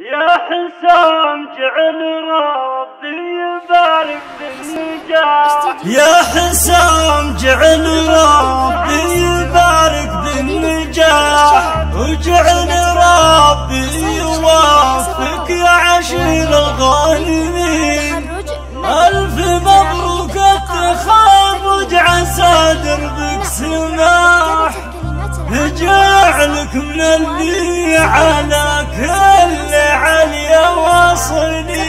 يا حسام جعل ربي يبارك بالنجاح. يا حسام جعل ربي يبارك بالنجاح، وجعل ربي يوفق يا عشير الغانمين. ألف مبروك التخرج عسى دربك سماح، جعلك من اللي على كل عليا واصلين.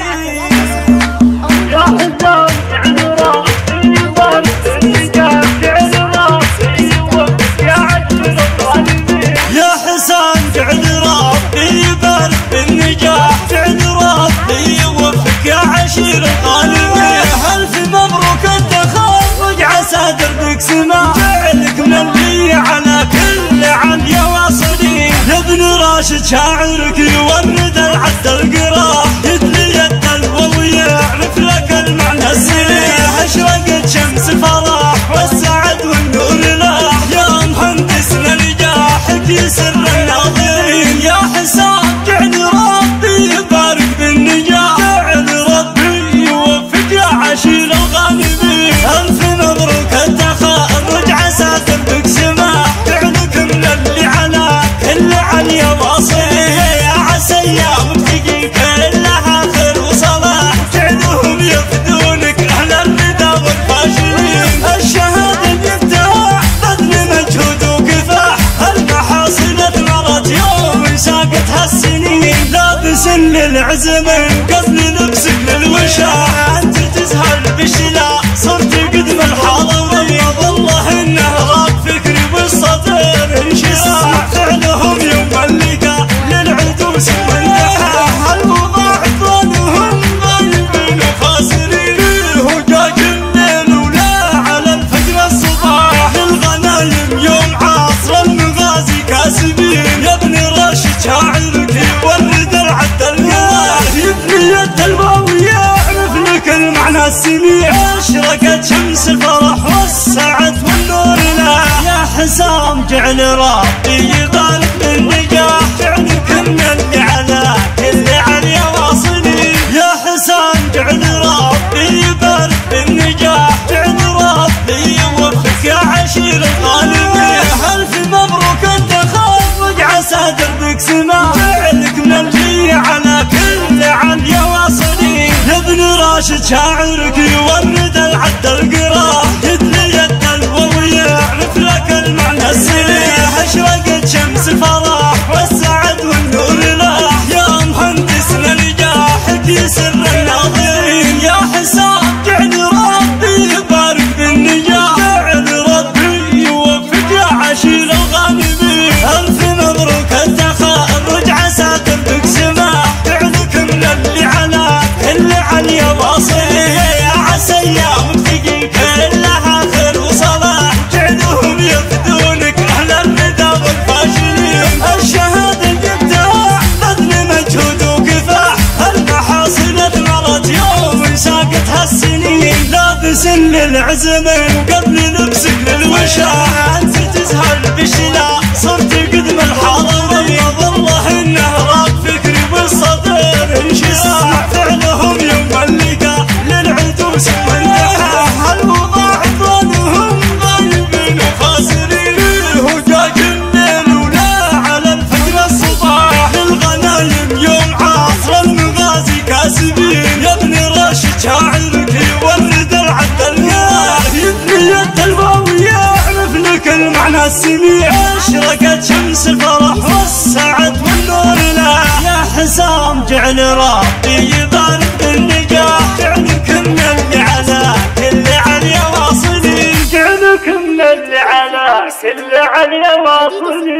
يا حسام جعل ربي يبارك بالنجاح، جعل ربي يوفق يا عشير الغانمين. يا حسام جعل ربي يبارك بالنجاح، جعل ربي يوفق يا عشير الغانمين. ألف مبروك التخرج عسى دربك سماح، جعلك من اللي على كل عليا واصلين. يا ابن راشد شاعرك يورد العد القراح، يدلي يد القلب ويعرف لك المعنى السريح. اشرقت شمس فرح والسعد والنور لاح، يا مهندسنا نجاحك يسر الناظرين. يا حسام جعل ربي يبارك بالنجاح، جعل ربي يوفق يا عشير الغانمين. ألف مبروك التخرج عسى دربك سماح، جعلك من اللي على كل عليا واصلين. يا عسى ايامك تجي كلها خير وصلاح، جعلهم يفدونك اهل الردى والفاشلين. الشهاده يفتح بذل مجهود وكفاح، المحاصيل اثمرت يوم ساقتها السنين. لابس للعزم قبل لبسك للوشاح، انت تزهر بشلا صرت قدم الحاضرين. والله انه راق فكري والصدر انشراح، فعلهم يوم اللقاء للعدوس والنحاح. الوضع ظنهم غايبين وخاسرين، هجاج الليل ولا على الفجر الصباح. للغنايم يوم عصر المغازي كاسبين. يا ابن راشد شاعرك يورد العد القراح، يبني يد الواو يعرف لك المعنى السميع. اشرقت شمس الفرح والسعد والنور لاح، يا حسام جعل ربي يبارك بالنجاح، جعلك من اللي على كل عليا واصلين. يا حسام جعل ربي يبارك بالنجاح، جعل ربي يوفق يا عشير الغانمين. ألف مبروك التخرج عسى دربك سماح، جعلك من اللي على كل عليا واصلين. يا ابن راشد شاعرك يورد العد القراح، يدلي يد القلب ويعرف لك المعنى السريح. اشرقت شمس الفرح والسعد والنور لاح، يا مهندسنا نجاحك يسر الناظرين. يا حسام جعل ربي يبارك بالنجاح، جعل ربي يوفق يا عشير الغانمين. ألف مبروك التخرج عسى دربك سماح، جعلك من اللي على كل عليا واصلين. يا عسى ايامك تجي كلها خير وصلاح، جعلهم يفدونك اهل الردى والفاشلين. الشهاده يفتح بذل مجهود وكفاح، المحاصيل اثمرت يوم ساقتها السنين. لابس للعزم وقبل لبسك للوشاح، انت تزهر بشلا صرت قدم الحاضرين. والله انه راق فكري والصدر انشراح، فعلهم يوم اللقاء للعدوس والنحاح. الوضع ظنهم غايبين وخاسرين، هجاج الليل ولا على الفجر الصباح. للغنايم يوم عصر المغازي كاسبين. يا ابن راشد شاعرك يورد العد القراح، يبني يد الواو يعرف لك المعنى السميع. اشرقت شمس الفرح والسعد والنور لاح، يا حسام جعل ربي يبارك بالنجاح، جعلك من اللي على كل عليا واصلين. جعلك من اللي على كل عليا واصلين.